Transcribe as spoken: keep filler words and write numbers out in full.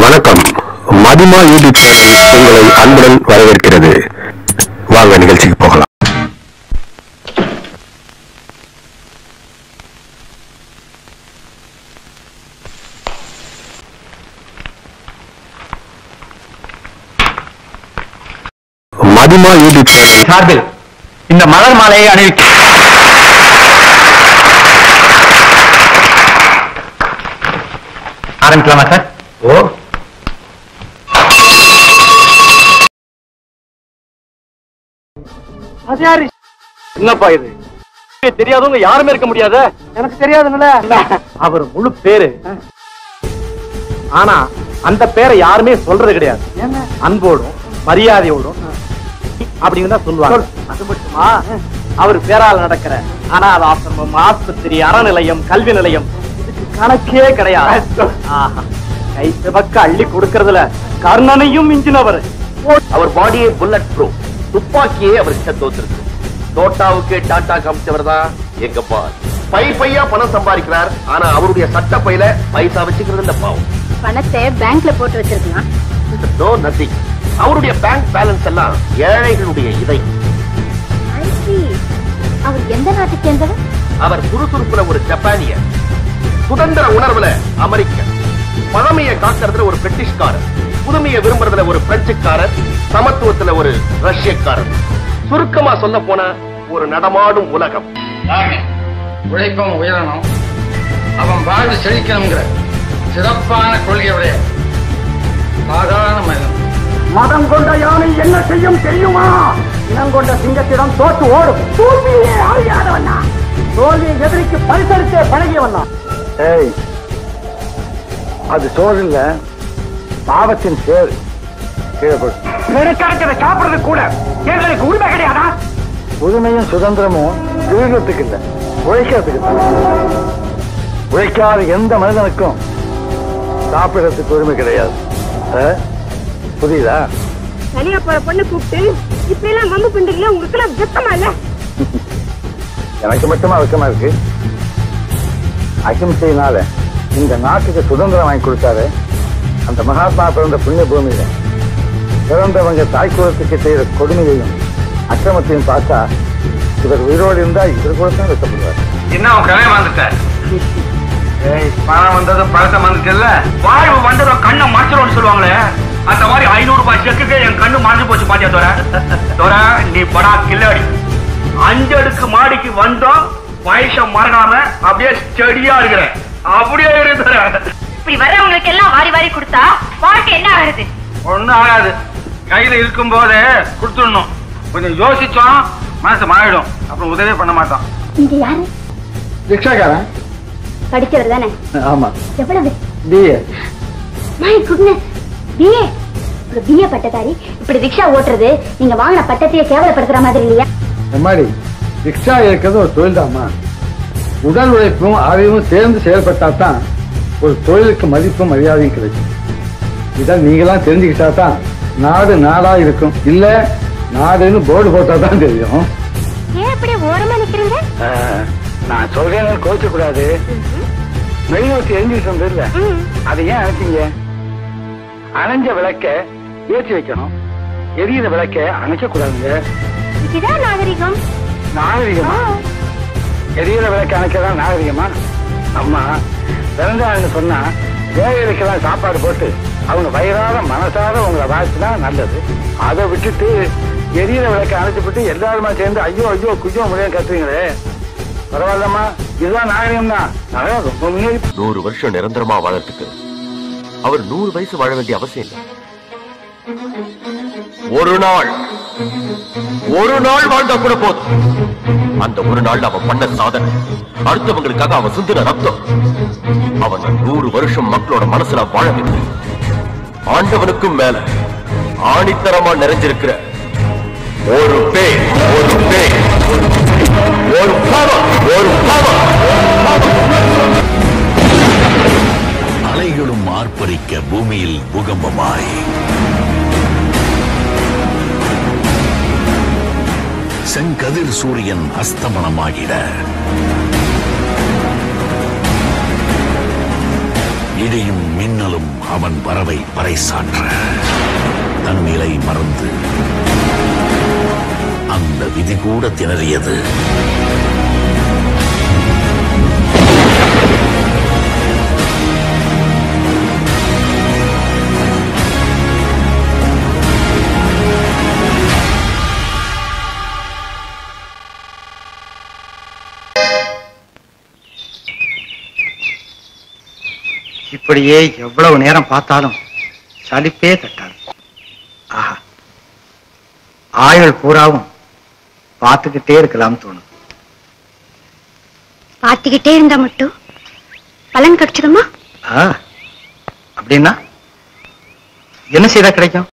வணக்கம். மதிமா YouTube channel உங்களை அன்புடன் வரவேற்கிறது. வாங்க நிகழ்ச்சிக்கு போகலாம். மதிமா யூடியூப் சேனல் சார்பில் இந்த மலர் மாலையை அணிவிக்க ஆரம்பிக்கலாமா சார்? ஓ, என்னப்பா இது? தெரியாதவங்க யாருமே இருக்க முடியாத? எனக்கு தெரியாதுங்கள. அவர் முழு பேரு, ஆனா அந்த பேரை யாருமே சொல்றது கிடையாது. அன்போடும் மரியாதையோடும் அப்படின்னு தான் சொல்லுவாங்க. அது மட்டுமா, அவர் பேரால் நடக்கிற அனாத ஆசிரமம், ஆஸ்பத்திரி, அறநிலையம், கல்வி நிலையம் இதுக்கு கணக்கே கிடையாது. கை சிவக்க அள்ளி கொடுக்கறதுல கர்ணனையும் மிஞ்சினவர். அவர் பாடியே புல்லட் ப்ரூஃப், துப்பாக்கியே அவர்கிட்ட தோத்துருக்கு. தோட்டாவுக்கு டாட்டா காமிச்சவர் தான் எங்கப்பா. பை பையா பணம் சம்பாதிக்கிறார், ஆனா அவருடைய சட்ட பையில பைசா வச்சுக்கிறது இல்ல. பாவம், பணத்தை பேங்க்ல போட்டு வச்சிருக்கலாம். No nothing. அவருடைய பேங்க் பேலன்ஸ் எல்லாம் ஏழைகளுடைய இதை. அவர் எந்த நாட்டை சேர்ந்தவர்? அவர் சுறுசுறுப்புல ஒரு ஜப்பானியர், சுதந்திர உணர்வுல அமெரிக்கன், பழமையை காக்கிறதுல ஒரு பிரிட்டிஷ்காரர், புதுமையை விரும்புறதுல ஒரு பிரெஞ்சுக்காரர், சமத்துவத்துல ஒரு ரஷ்யக்காரர். சுருக்கமா சொல்ல போன ஒரு நடமாடும் உலகம். உழைப்பம் உயரணும், அவன் வாழ்வு செழிக்கணுங்கிற சிறப்பான கொள்கையுடைய சாதாரண மனிதன். மதம் கொண்ட யானை என்ன செய்யும் தெரியுமா? இனம் கொண்ட சிங்கத்திடம் தோற்று ஓடும். தோல்வியே அறியாதவண்ணா, தோல்வியை எதிரிக்கு பரிசளித்தே பழகியவண்ணா. ஏய், அது சோறு இல்ல, பாவத்தின் சேர். சாப்பிடுறது கூட எங்களுக்கு உரிமை கிடையாதா? உரிமையும் சுதந்திரமும் விருதுக்கு இல்ல, உழைக்கிறதுக்கு தான். உழைக்காத எந்த மனிதனுக்கும் சாப்பிடறதுக்கு உரிமை கிடையாது. புரியுதா? தனியா போற பொண்ணு கூப்பிட்டு இப்ப எல்லாம் வம்பு பண்றீங்களா? உங்களுக்கு எல்லாம் வெக்கமா இல்ல? எனக்கு மட்டுமா வெக்கமா இருக்கு? அகிம்சையினால இந்த நாட்டுக்கு சுதந்திரம் வாங்கி கொடுத்தாரு அந்த மகாத்மா பிறந்த புண்ணிய பூமியில பிறந்தவங்க தாய்க்குலத்துக்கு செய்யற கொடுமையையும் அக்கிரமத்தையும் பார்த்தா இவர் உயிரோடு இருந்தா இவர் கூட தான் வெக்கப்படுவார். என்ன அவன் கலையை வந்துட்ட? பணம் வந்ததும் பழசம் வந்துச்சுல்ல, வாழ்வு வந்ததும் கண்ணை மறைச்சிடும்னு சொல்லுவாங்களே, அந்த மாதிரி ஐநூறு ரூபாய் செக்குக்கு என் கண்ணு மறைஞ்சு போச்சு. பாத்தியா தோற? தோற, நீ படா கில்லாடி. அஞ்சு அடுக்கு மாடிக்கு வந்தோம், வயசம் மறக்காம அப்படியே செடியா இருக்கிற அப்படியே இருக்கிற. இப்படி வர்றவங்களுக்கு எல்லாம் வாரி வாரி கொடுத்தா வாழ்க்கை என்ன ஆகுது? ஒண்ணும் ஆகாது. கையில இருக்கும் போதே கொடுத்துடணும். கொஞ்சம் யோசிச்சோம் மனசு மாறிடும், அப்புறம் உதவியே பண்ண மாட்டோம். இங்க யாரு? ரிக்ஷாக்காரன். படிச்சவர் தானே? ஆமா. எவ்வளவு? பிஏ. My goodness, BA. ஒரு பிஏ பட்டதாரி இப்படி ரிக்ஷா ஓட்டுறது நீங்க வாங்கின பட்டத்தையே கேவலப்படுத்துற மாதிரி இல்லையா? எம்மாடி, ரிக்ஷா இருக்கிறது ஒரு தொழில் தாமா. உடல் உழைப்பும் அறிவும் சேர்ந்து செயல்பட்டாதான் ஒரு தொழிலுக்கு மதிப்பும் மரியாதையும் கிடைக்கும். இதான் நீங்களாம் தெரிஞ்சுக்கிட்டா தான் நாடு நாடா இருக்கும். இல்ல நாடுன்னு போர்டு போட்டா தான் தெரியும். ஏன் அப்படி ஓரமா நிக்கிறீங்க? நான் சொல்றேன், கோச்ச கூடாது. மெழுகுவர்த்தி எரிஞ்சிட்டு இருந்தது, அதை ஏன் அணைச்சிங்க? அணைஞ்ச விளக்க ஏற்றி வைக்கணும், எரியிற விளக்க அணைக்க கூடாதுங்க. இதுதான் நாகரிகம். நாகரிகமா? எரியிற விளக்க அணைக்கதான் நாகரிகமா? அம்மா பிறந்தாள்னு சொன்னா ஏழைகளுக்கெல்லாம் சாப்பாடு போட்டு அவங்க வயிறார மனசார உங்களை வாழ்த்துனா நல்லது. அதை விட்டுட்டு எரியிற விளக்க அணைச்சு விட்டு எல்லாருமா சேர்ந்து ஐயோ ஐயோ குஜோ முடியாது கத்துவீங்களே, பரவாயில்லம்மா. இதுதான் நாகரிகம் தான். ரொம்ப முன்னேறி. நூறு வருஷம் நிரந்தரமா வாழறதுக்கு அவர் நூறு வயசு வாழ வேண்டிய அவசியம் இல்லை. ஒரு நாள் ஒரு நாள் வாழ்ந்தா கூட போதும். அந்த ஒரு நாள் அவன் பண்ண சாதனை, அடுத்தவங்களுக்காக அவன் சிந்தின ரத்தம், அவன் நூறு வருஷம் மக்களோட மனசுல வாழ வைத்து ஆண்டவனுக்கும் மேல ஆணித்தரமா நிறைஞ்சிருக்கிற ஒரு பேர் ஒரு பேர் ஒரு பாவம் ஒரு பாவம். அலைகளும் ஆர்ப்பரிக்க பூமியில் பூகம்பமாய் செங்கதிர் சூரியன் அஸ்தமனமாகிட இடியும் மின்னலும் அவன் வரவை பறைசாற்ற தன் நிலை மறந்து அந்த விதி கூட திணறியது. இப்படியே எவ்வளவு நேரம் பார்த்தாலும் சலிப்பே தட்டாது. ஆஹா, ஆயுள் பூராவும் பார்த்துக்கிட்டே இருக்கலாம் தோணும். பார்த்துக்கிட்டே இருந்தா மட்டும் பலன் கிடைச்சிடுமா? அப்படின்னா என்ன செய்தா கிடைக்கும்?